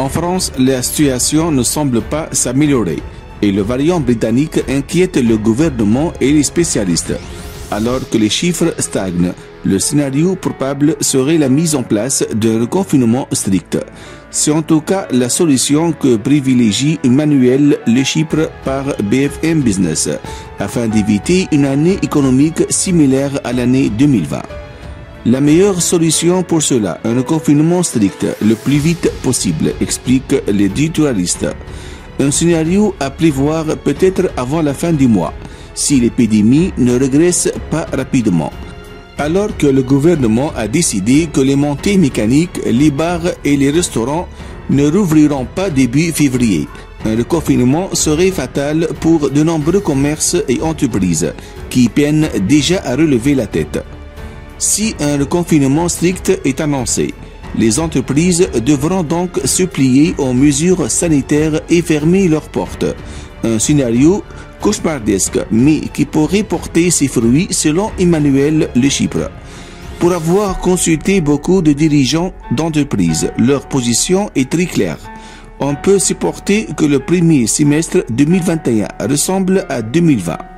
En France, la situation ne semble pas s'améliorer et le variant britannique inquiète le gouvernement et les spécialistes. Alors que les chiffres stagnent, le scénario probable serait la mise en place d'un confinement strict. C'est en tout cas la solution que privilégie Emmanuel Le Chypre par BFM Business, afin d'éviter une année économique similaire à l'année 2020. La meilleure solution pour cela, un confinement strict le plus vite possible, explique l'éditorialiste. Un scénario à prévoir peut-être avant la fin du mois, si l'épidémie ne régresse pas rapidement. Alors que le gouvernement a décidé que les montées mécaniques, les bars et les restaurants ne rouvriront pas début février, un reconfinement serait fatal pour de nombreux commerces et entreprises qui peinent déjà à relever la tête. Si un reconfinement strict est annoncé, les entreprises devront donc se plier aux mesures sanitaires et fermer leurs portes. Un scénario cauchemardesque, mais qui pourrait porter ses fruits selon Emmanuel Le Chypre. Pour avoir consulté beaucoup de dirigeants d'entreprises, leur position est très claire. On peut supporter que le premier semestre 2021 ressemble à 2020.